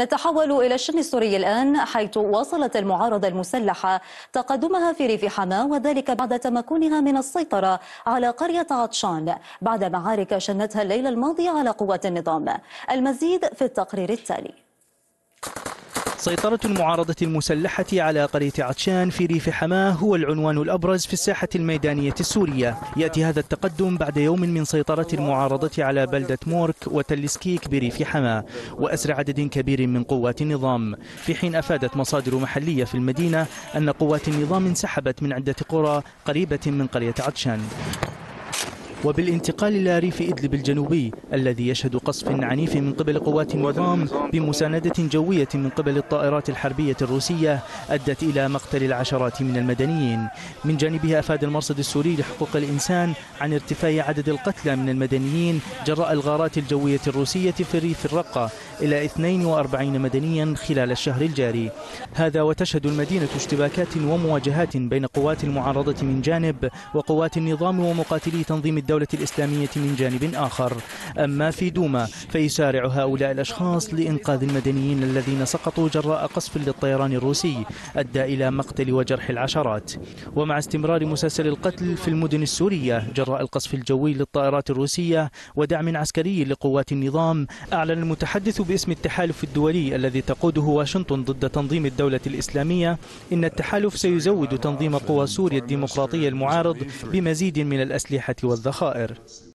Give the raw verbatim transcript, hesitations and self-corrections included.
نتحول إلى الشأن السوري الآن، حيث واصلت المعارضة المسلحة تقدمها في ريف حماة، وذلك بعد تمكنها من السيطرة على قرية عطشان بعد معارك شنتها الليلة الماضي على قوات النظام. المزيد في التقرير التالي. سيطرة المعارضة المسلحة على قرية عطشان في ريف حماة هو العنوان الأبرز في الساحة الميدانية السورية. يأتي هذا التقدم بعد يوم من سيطرة المعارضة على بلدة مورك وتلسكيك بريف حماة وأسر عدد كبير من قوات النظام، في حين أفادت مصادر محلية في المدينة أن قوات النظام انسحبت من عدة قرى قريبة من قرية عطشان. وبالانتقال إلى ريف إدلب الجنوبي الذي يشهد قصف عنيف من قبل قوات النظام بمساندة جوية من قبل الطائرات الحربية الروسية أدت إلى مقتل العشرات من المدنيين. من جانبها أفاد المرصد السوري لحقوق الإنسان عن ارتفاع عدد القتلى من المدنيين جراء الغارات الجوية الروسية في الريف الرقة إلى اثنين وأربعين مدنيا خلال الشهر الجاري. هذا وتشهد المدينة اشتباكات ومواجهات بين قوات المعارضة من جانب وقوات النظام ومقاتلي تنظيم الدولة الإسلامية من جانب آخر. أما في دوما فيسارع هؤلاء الأشخاص لإنقاذ المدنيين الذين سقطوا جراء قصف للطيران الروسي أدى إلى مقتل وجرح العشرات. ومع استمرار مسلسل القتل في المدن السورية جراء القصف الجوي للطائرات الروسية ودعم عسكري لقوات النظام، أعلن المتحدث باسم التحالف الدولي الذي تقوده واشنطن ضد تنظيم الدولة الإسلامية إن التحالف سيزود تنظيم قوى سوريا الديمقراطية المعارض بمزيد من الأسلحة والذخائر.